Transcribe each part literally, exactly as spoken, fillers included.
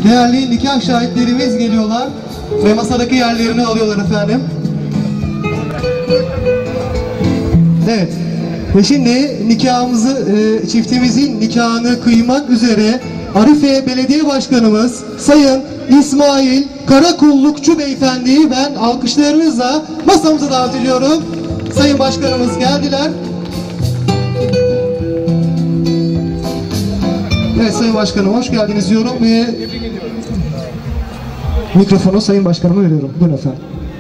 değerli nikah şahitlerimiz geliyorlar ve masadaki yerlerini alıyorlar efendim. Evet. Ve şimdi nikahımızı, e, çiftimizin nikahını kıymak üzere Arife Belediye Başkanımız Sayın İsmail Karakullukçu Beyefendi'yi ben alkışlarınızla masamıza davet ediyorum. Sayın Başkanımız geldiler. Evet Sayın Başkanım hoş geldiniz diyorum ve mikrofonu Sayın Başkanıma veriyorum. Buyurun efendim.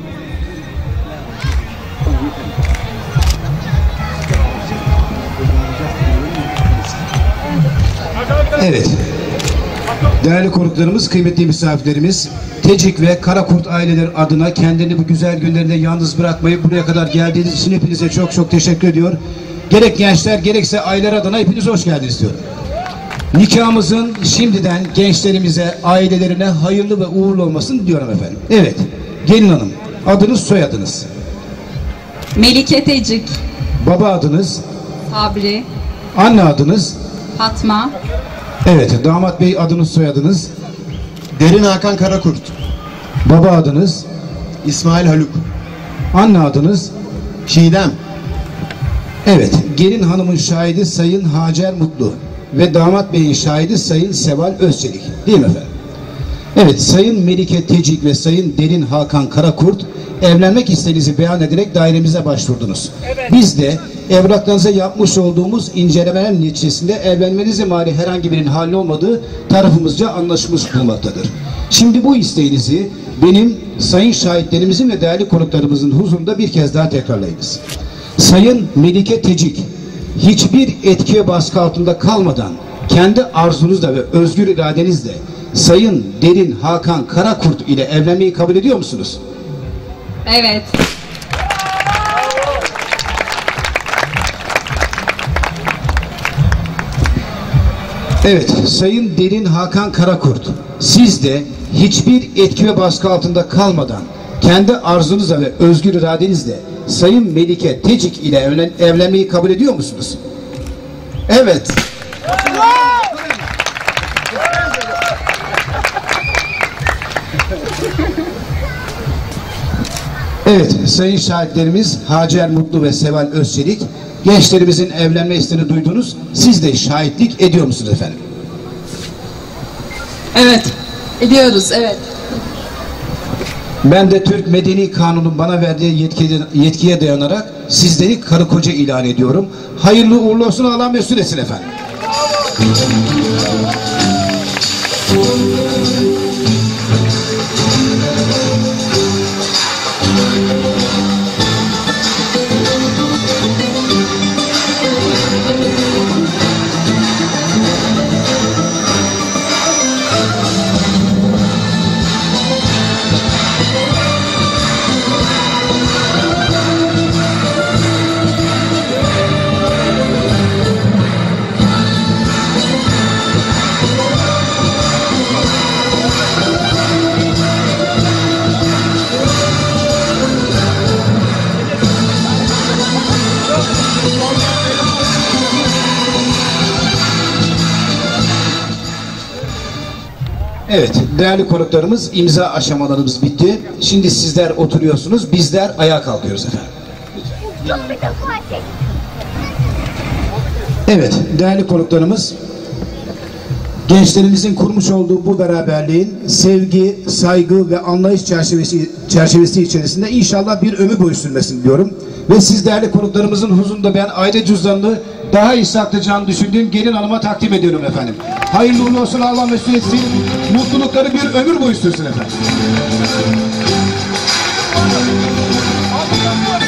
Evet, değerli konuklarımız, kıymetli misafirlerimiz, Tecik ve Karakurt aileler adına kendini bu güzel günlerinde yalnız bırakmayıp buraya kadar geldiğiniz için hepinize çok çok teşekkür ediyor. Gerek gençler gerekse aileler adına hepiniz hoş geldiniz diyorum. Nikahımızın şimdiden gençlerimize, ailelerine hayırlı ve uğurlu olmasını diliyorum efendim. Evet, gelin hanım, adınız, soyadınız? Melike Tecik. Baba adınız? Sabri. Anne adınız? Fatma. Evet, damat bey adınız, soyadınız? Derin Hakan Karakurt. Baba adınız? İsmail Haluk. Anne adınız? Çiğdem. Evet, gelin hanımın şahidi Sayın Hacer Mutlu ve damat beyin şahidi Sayın Seval Özçelik, değil mi efendim? Evet, Sayın Melike Tecik ve Sayın Derin Hakan Karakurt evlenmek isteğinizi beyan ederek dairemize başvurdunuz. Evet. Biz de evraklarınıza yapmış olduğumuz incelemeler neticesinde evlenmenize mani herhangi birinin hali olmadığı tarafımızca anlaşılmış bulunmaktadır. Şimdi bu isteğinizi benim, sayın şahitlerimizin ve değerli konuklarımızın huzurunda bir kez daha tekrarlayınız. Sayın Melike Tecik, hiçbir etki ve baskı altında kalmadan kendi arzunuzla ve özgür iradenizle Sayın Derin Hakan Karakurt ile evlenmeyi kabul ediyor musunuz? Evet. Evet, Sayın Derin Hakan Karakurt, siz de hiçbir etki ve baskı altında kalmadan kendi arzunuzla ve özgür iradenizle Sayın Melike Tecik ile evlen evlenmeyi kabul ediyor musunuz? Evet. Evet, sayın şahitlerimiz Hacer Mutlu ve Seval Özçelik, gençlerimizin evlenme isteğini duydunuz. Siz de şahitlik ediyor musunuz efendim? Evet, ediyoruz, evet. Ben de Türk Medeni Kanunu'nun bana verdiği yetkiye, yetkiye dayanarak sizleri karı koca ilan ediyorum. Hayırlı uğurlu olsun, Allah mesut etsin efendim. Evet, değerli konuklarımız, imza aşamalarımız bitti. Şimdi sizler oturuyorsunuz, bizler ayağa kalkıyoruz efendim. Evet, değerli konuklarımız, gençlerimizin kurmuş olduğu bu beraberliğin sevgi, saygı ve anlayış çerçevesi, çerçevesi içerisinde inşallah bir ömür boyu sürmesini diliyorum. Ve siz değerli konuklarımızın huzurunda ben aile cüzdanını daha iyi saklayacağını düşündüğüm gelin hanıma takdim ediyorum efendim. Hayırlı uğurlu olsun, Allah mesut etsin. Mutlulukları bir ömür boyu sürsün efendim.